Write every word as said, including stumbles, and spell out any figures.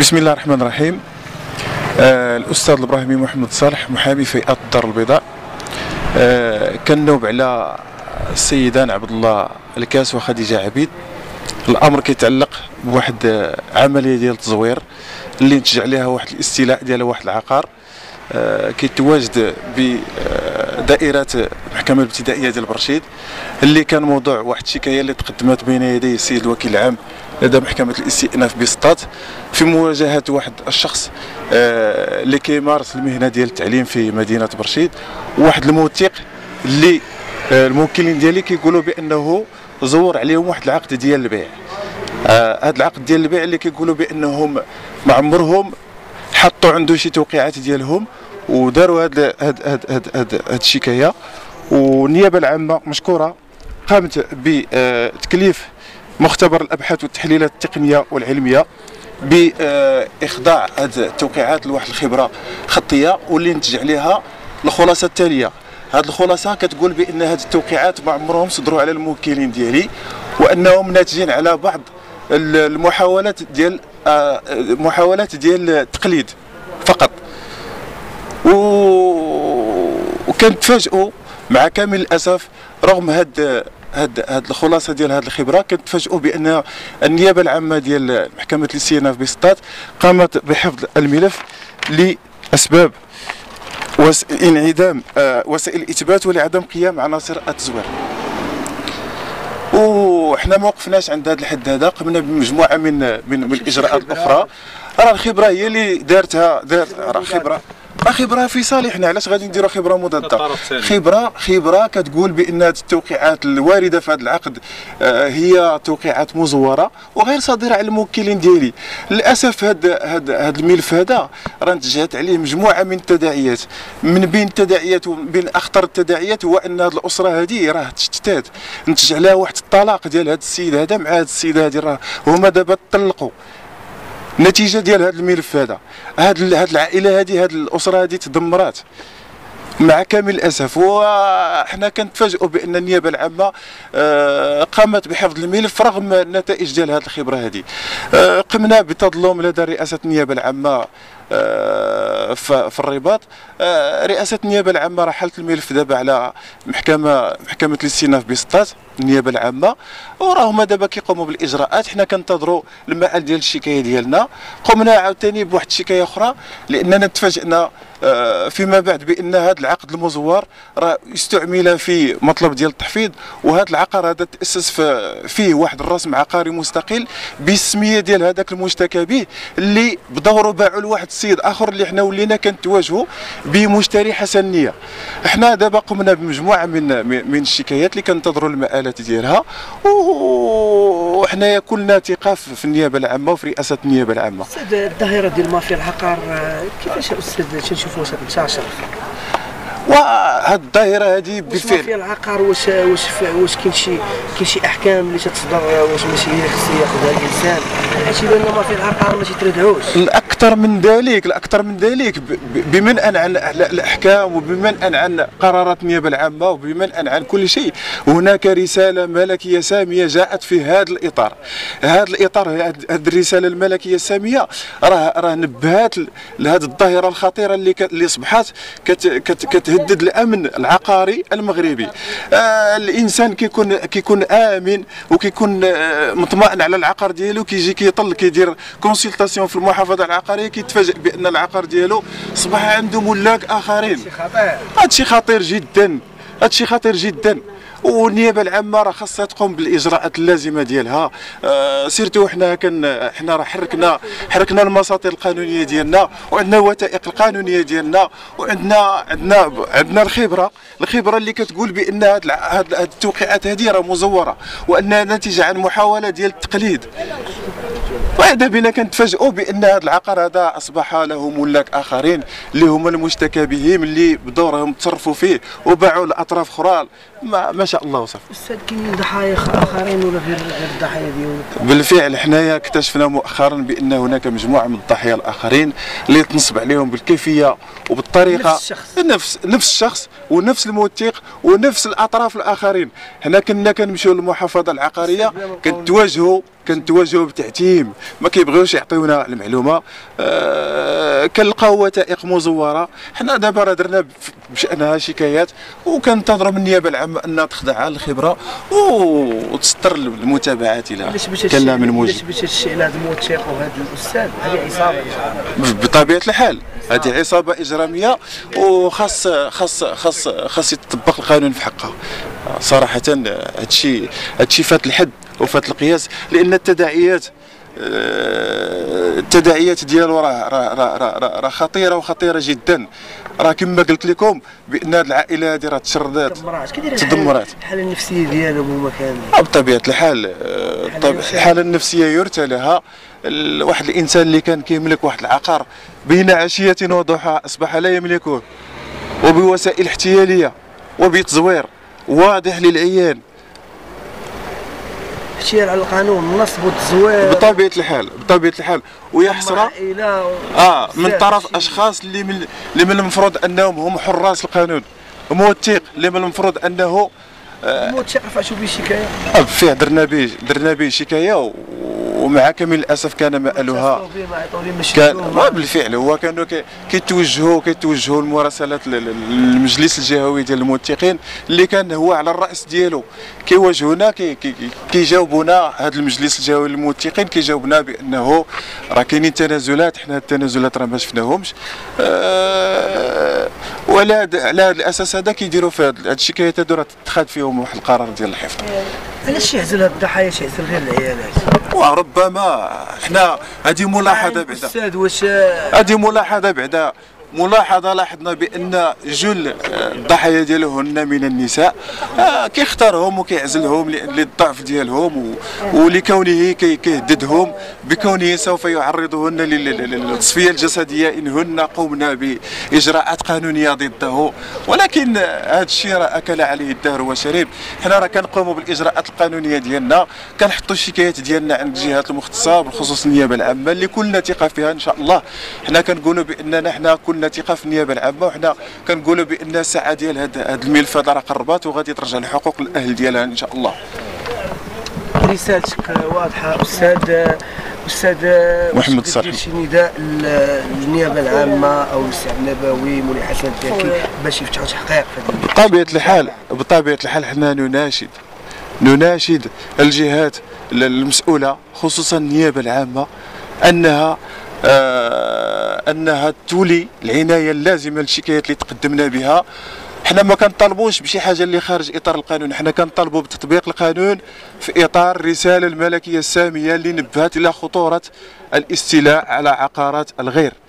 بسم الله الرحمن الرحيم. آه الأستاذ الإبراهيمي محمد صالح، محامي في فئة الدار البيضاء. آه كنوب على السيدان عبد الله الكاس وخديجة عبيد. الأمر كيتعلق بواحد عملية ديال التزوير اللي نتج عليها واحد الاستيلاء ديال واحد العقار. آه كيتواجد بدائرة المحكمة الابتدائية ديال برشيد، اللي كان موضوع واحد الشكاية اللي تقدمت بين يدي السيد الوكيل العام لدى محكمة الاستئناف بسطات في مواجهة واحد الشخص آه اللي كيمارس المهنة ديال التعليم في مدينة برشيد، واحد الموثق اللي آه الموكلين ديالي كيقولوا بأنه زور عليهم واحد العقد ديال البيع. آه هذا العقد ديال البيع اللي كيقولوا بأنهم ما عمرهم حطوا عنده شي توقيعات ديالهم وداروا هاد هاد هاد هاد هاد, هاد الشكاية. والنيابة العامة مشكورة قامت بتكليف مختبر الابحاث والتحليلات التقنيه والعلميه باخضاع هذه التوقيعات لواحد الخبره خطيه، واللي نتج عليها الخلاصه التاليه. هذه الخلاصه كتقول بان هذه التوقيعات ما عمرهم صدروا على الموكلين ديالي، وانهم ناتجين على بعض المحاولات ديال محاولات ديال التقليد فقط. وكنتفاجئوا مع كامل الاسف رغم هذا هاد هاد الخلاصه ديال هاد الخبره، كنتفاجئوا بان النيابه العامه ديال محكمه الاستئناف بسطات قامت بحفظ الملف لاسباب انعدام وسائل الاثبات ولعدم قيام عناصر التزوير. وحنا ما وقفناش عند هذا الحد هذا، قمنا بمجموعه من من, من الاجراءات الاخرى. راه الخبره هي اللي دارتها دارت راه خبره راه خبره في صالحنا، علاش غادي نديروا خبره مضاده؟ خبره خبره كتقول بان هذه التوقيعات الوارده في هذا العقد آه هي توقيعات مزوره وغير صادره على الموكلين ديالي. للاسف هذا هذا هذا الملف هذا راه نتجات عليه مجموعه من التداعيات. من بين التداعيات وبين اخطر التداعيات هو ان هذه الاسره هذه راه تشتتات، نتج عليها واحد الطلاق ديال هذا السيد هذا مع هذه السيده هذه، راه هما دابا طلقوا نتيجه ديال هذا الملف هذا. هاد هاد العائله هذه هاد الاسره هذه تدمرات مع كامل الاسف. وحنا كنتفاجئوا بان النيابه العامه قامت بحفظ الملف رغم النتائج ديال هذه الخبره هذه. قمنا بتظلم لدى رئاسه النيابه العامه في الرباط. رئاسه النيابه العامه راه حلت الملف دابا على محكمه محكمه الاستئناف بسطات النيابه العامه، وراهما دابا كيقوموا بالاجراءات. حنا كنتظروا المآل ديال الشكايه ديالنا. قمنا عاوتاني بواحد الشكايه اخرى لاننا تفاجئنا فيما بعد بان هذا العقد المزور راه استعمل في مطلب ديال التحفيظ، وهذا العقار هذا تاسس فيه واحد الرسم عقاري مستقل بالسميه ديال هذاك المشتكى به، اللي بدوره باعوا لواحد السيد اخر اللي حنا ولينا كنتواجهوا بمشتري حسن النيه. حنا دابا قمنا بمجموعه من من الشكايات اللي كنتظروا المآلات ديالها، وحنايا كلنا ثقه في النيابه العامه وفي رئاسه النيابه العامه. استاذ، الظاهره ديال مافيا العقار كيفاش استاذ تنشوفوها تنتشر؟ وهاد الظاهره هذه بالفعل مافيا العقار واش واش واش كاين شي كاين شي احكام اللي تتصدر واش ماشي هي خصو ياخذها الانسان؟ حيت يبان لنا مافيا العقار ما تيتردعوش. الاكثر من ذلك الاكثر من ذلك بمنأى عن الاحكام وبمنأى عن قرارات النيابه العامه وبمنأى عن كل شيء، هناك رساله ملكيه ساميه جاءت في هذا الاطار. هذا الاطار هذه الرساله الملكيه الساميه راه راه نبهات لهذه الظاهره الخطيره اللي اللي اصبحت كت كت كتهدد الامن العقاري المغربي. آه الانسان كيكون كيكون امن وكيكون آه مطمئن على العقار ديالو، كيجي كيطل كيدير كونسلطاسيون في المحافظه العقاريه، كيتفاجئ بان العقار ديالو اصبح عنده ملاك اخرين. هذا شيء خطير جدا، هذا شيء خطير جدا. والنيابه العامه راه خاصها تقوم بالاجراءات اللازمه ديالها. آه سيرتو حنا كن حنا راه حركنا حركنا المساطر القانونيه ديالنا، وعندنا الوثائق القانونيه ديالنا، وعندنا عندنا عندنا الخبره الخبره اللي كتقول بان هاد هاد التوقيعات هذه راه مزوره وانها ناتجه عن محاوله ديال التقليد. وهذا بنا كنتفاجئوا بان هذا العقار هذا اصبح له ملاك اخرين اللي هما المشتكى بهم، اللي بدورهم تصرفوا فيه وباعوا لاطراف اخرى. ما, ما شاء الله وصافي. استاذ، كاين ضحايا اخرين ولا غير غير الضحايا ديالو؟ بالفعل حنايا اكتشفنا مؤخرا بان هناك مجموعه من الضحايا الاخرين اللي تنصب عليهم بالكيفيه وبالطريقه نفس الشخص نفس نفس الشخص، ونفس الموثق ونفس الاطراف الاخرين. حنا كنا كنمشيو للمحافظه العقاريه كنتواجهوا كنتواجهوا بتعتيم، ما كيبغيوش يعطيونا المعلومه. أه كنلقاو وثائق مزوره. حنا دابا راه درنا بشانها شكايات وكنتظروا من النيابه العامه انها تخضع للخبره وتسطر المتابعات الى كان لها من موجب. باش باش الشيء على هذا الموثق وهذا الاستاذ هذه عصابه بطبيعه الحال، هذه عصابه اجراميه وخاص خاص خاص خاص يطبق القانون في حقها. صراحه هادشي هادشي فات الحد وفات القياس، لان التداعيات التداعيات ديالو راه راه راه راه خطيره وخطيره جدا. راه كما قلت لكم بان هذه العائله هذه راه تشردات تدمرات. الحاله النفسيه ديالهم هما كاملين بطبيعه الحال. الحاله النفسيه يرثى لها. واحد الانسان اللي كان كيملك واحد العقار بين عشيه وضحاها اصبح لا يملكه، وبوسائل احتياليه وبتزوير واضح للعيان. احتيال على القانون، النصب والتزوير بطبيعه الحال بطبيعه الحال ويا حسره اه من طرف اشخاص اللي من اللي من المفروض انهم هم حراس القانون. موثق اللي من المفروض انه الموثق رفعتوا به شكايه؟ بالفعل درنا به درنا به شكايه، ومع كامل الاسف كان مآلها كان بالفعل هو كانوا كيتوجهوا كيتوجهوا المراسلات للمجلس الجهوي ديال الموثقين اللي كان هو على الراس ديالو. كيواجهونا كيجاوبونا هذا المجلس الجهوي للموثقين كيجاوبنا بانه راه كاينين تنازلات. حنا التنازلات راه ما شفناهمش. أه وعلى على هذا الاساس هذا كيديروا في هذه الشكايات هذو راه تتخذ فيهم واحد القرار ديال الحفظ. علاش يعزل هاد الضحايا يعزل غير العيالات؟ وربما حنا هذه ملاحظه بعدا استاذ واش هذه ملاحظه بعدا ملاحظه لاحظنا بان جل الضحايا ديالهن من النساء. آه كيختارهم وكيعزلهم للضعف ديالهم ولكونه كيهددهم بكونه سوف يعرضهن للتصفيه الجسديه ان هن قمنا باجراءات قانونيه ضده. ولكن هذا الشيء راه اكل عليه الدهر وشرب. حنا راه كنقوموا بالاجراءات القانونيه ديالنا، كنحطوا الشكايات ديالنا عند الجهات المختصه بالخصوص النيابه العامه اللي كلنا ثقه فيها ان شاء الله. حنا كنقولوا باننا حنا كلنا ثقه في النيابه العامه، وحنا كنقولوا بان الساعه ديال هذا الملف هذا راه قربات وغادي ترجع لحقوق الاهل ديالها ان شاء الله. رسالتك واضحه استاذ استاذ محمد صالح. شي نداء للنيابه العامه او للسي النبوي مولاي حسن التركي باش يفتحوا تحقيق في بطبيعه الحال بطبيعه الحال حنا نناشد نناشد الجهات المسؤوله خصوصا النيابه العامه انها آه انها تولي العنايه اللازمه للشكايات اللي تقدمنا بها. حنا ما كنطالبوش بشي حاجه اللي خارج اطار القانون، حنا كنطالبوا بتطبيق القانون في اطار الرساله الملكيه الساميه اللي نبهت الى خطوره الاستيلاء على عقارات الغير.